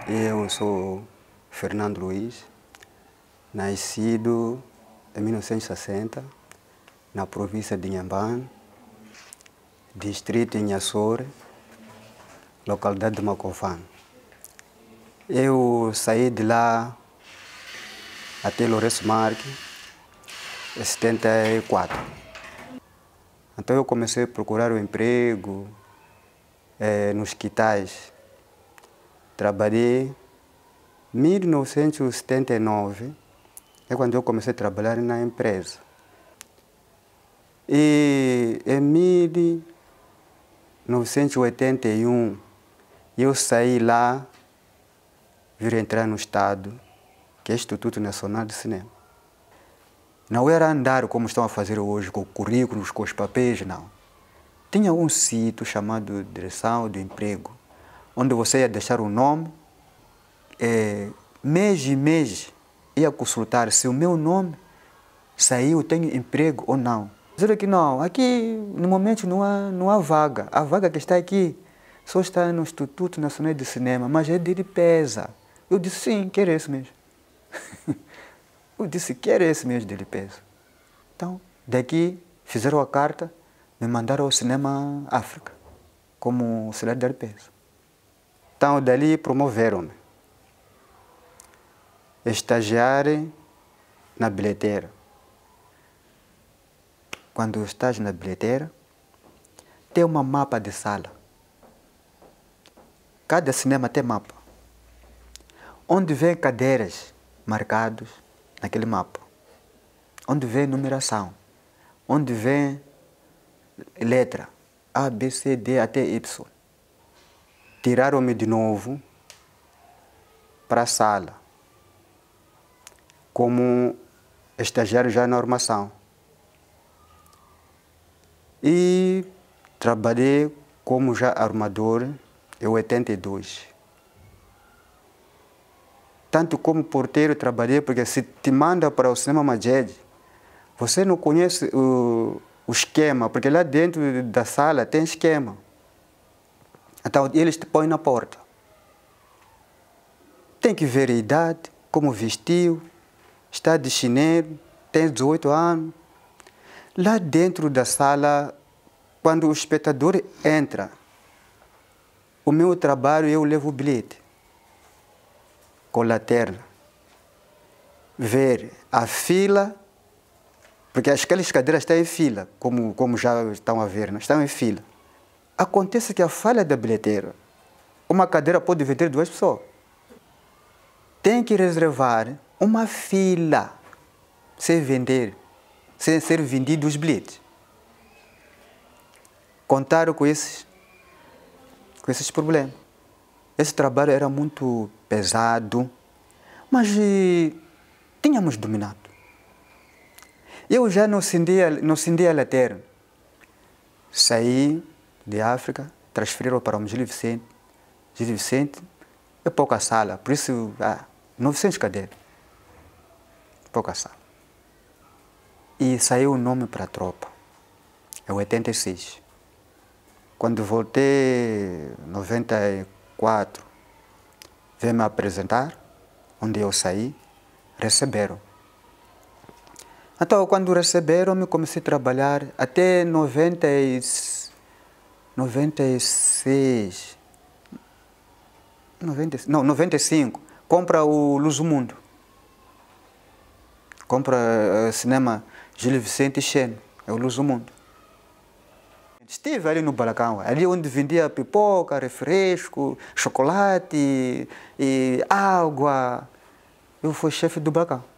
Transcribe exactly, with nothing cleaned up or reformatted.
Eu sou Fernando Luiz, nascido em mil novecentos e sessenta, na província de Inhambane, distrito de Inhassore, localidade de Macofane. Eu saí de lá até Lourenço Marques, em setenta e quatro. Então eu comecei a procurar um emprego eh, nos quitais. Trabalhei em mil novecentos e setenta e nove, é quando eu comecei a trabalhar na empresa. E em mil novecentos e oitenta e um, eu saí lá, vir entrar no Estado, que é o Instituto Nacional de Cinema. Não era andar como estão a fazer hoje, com currículos, com os papéis, não. Tinha um sítio chamado Direção do Emprego, onde você ia deixar o nome, é, mês e mês ia consultar se o meu nome saiu, tenho emprego ou não. Dizer que não, aqui no momento não há, não há vaga. A vaga que está aqui só está no Instituto Nacional de Cinema, mas é de limpeza. Eu disse, sim, quero esse mesmo. Eu disse, quero esse mesmo de limpeza. Então, daqui fizeram a carta, me mandaram ao Cinema África, como auxiliar de limpeza. Então, dali promoveram-me. Estagiar na bilheteira. Quando estás na bilheteira, tem uma mapa de sala. Cada cinema tem mapa. Onde vem cadeiras marcadas naquele mapa. Onde vem numeração. Onde vem letra A, B, C, D até Y. Tiraram-me de novo para a sala, como estagiário já na armação. E trabalhei como já armador em oitenta e dois. Tanto como porteiro trabalhei, porque se te manda para o cinema Majed, você não conhece o, o esquema, porque lá dentro da sala tem esquema. Então eles te põem na porta. Tem que ver a idade, como vestiu, está de chinelo, tem dezoito anos. Lá dentro da sala, quando o espectador entra, o meu trabalho eu levo o bilhete com lanterna, ver a fila, porque aquelas cadeiras estão em fila, como, como já estão a ver, não estão em fila. Acontece que a falha da bilheteira, uma cadeira pode vender duas pessoas. Tem que reservar uma fila, sem vender, sem ser vendidos os bilhetes. Contaram com esses, com esses problemas. Esse trabalho era muito pesado, mas e, tínhamos dominado. Eu já não cindia, não cindia a lateral. Saí de África, transferiram para o Gil Vicente. Gil Vicente é pouca sala, por isso, ah, novecentas cadeiras. Pouca sala. E saiu o nome para a tropa, em oitenta e seis. Quando voltei em noventa e quatro, veio me apresentar, onde eu saí, receberam. Então, quando receberam, me comecei a trabalhar até noventa e seis, noventa, não, noventa e cinco, compra o Luz do Mundo. Compra uh, cinema Gil Vicente e Xeno, é o Luz do Mundo. Estive ali no balcão, ali onde vendia pipoca, refresco, chocolate e água. Eu fui chefe do balcão.